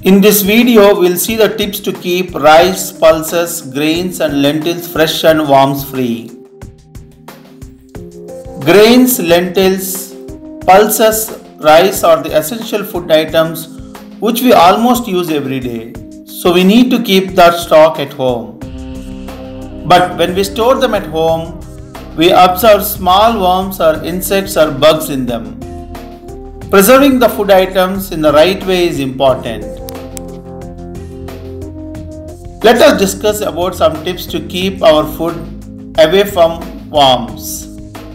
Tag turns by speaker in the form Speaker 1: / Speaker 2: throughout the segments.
Speaker 1: In this video, we'll see the tips to keep rice, pulses, grains and lentils fresh and worms free. Grains, lentils, pulses, rice are the essential food items which we almost use every day. So we need to keep that stock at home. But when we store them at home, we observe small worms or insects or bugs in them. Preserving the food items in the right way is important. Let us discuss about some tips to keep our food away from worms.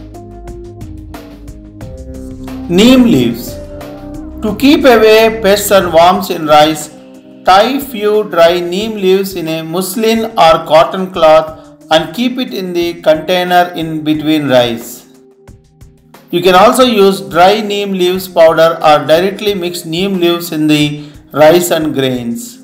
Speaker 1: Neem leaves. To keep away pests and worms in rice, tie few dry neem leaves in a muslin or cotton cloth and keep it in the container in between rice. You can also use dry neem leaves powder or directly mix neem leaves in the rice and grains.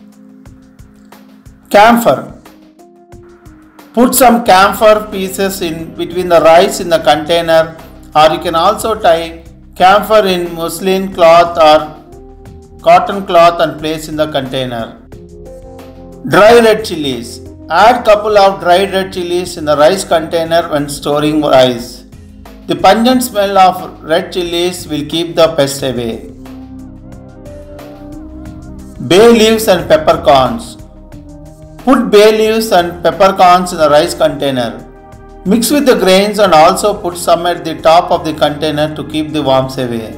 Speaker 1: Camphor. Put some camphor pieces in between the rice in the container, or you can also tie camphor in muslin cloth or cotton cloth and place in the container. Dry red chilies. Add couple of dried red chilies in the rice container when storing rice. The pungent smell of red chilies will keep the pests away. Bay leaves and peppercorns. Put bay leaves and peppercorns in the rice container. Mix with the grains and also put some at the top of the container to keep the worms away.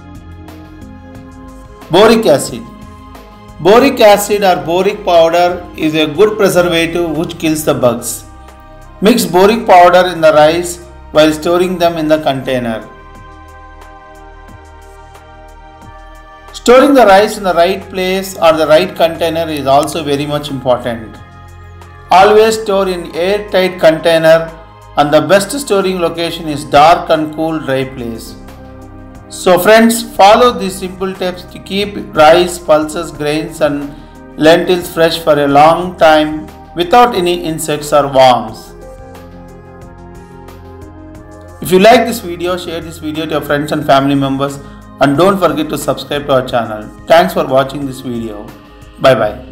Speaker 1: Boric acid. Boric acid or boric powder is a good preservative which kills the bugs. Mix boric powder in the rice while storing them in the container. Storing the rice in the right place or the right container is also very much important. Always store in airtight container, and the best storing location is dark and cool dry place. So friends, follow these simple tips to keep rice, pulses, grains and lentils fresh for a long time without any insects or worms. If you like this video, share this video to your friends and family members, and don't forget to subscribe to our channel. Thanks for watching this video. Bye bye.